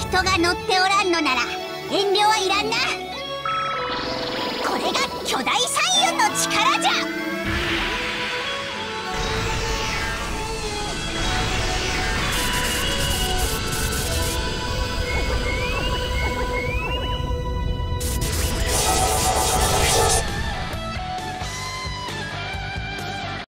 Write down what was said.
人が乗っておらんのなら遠慮はいらんな。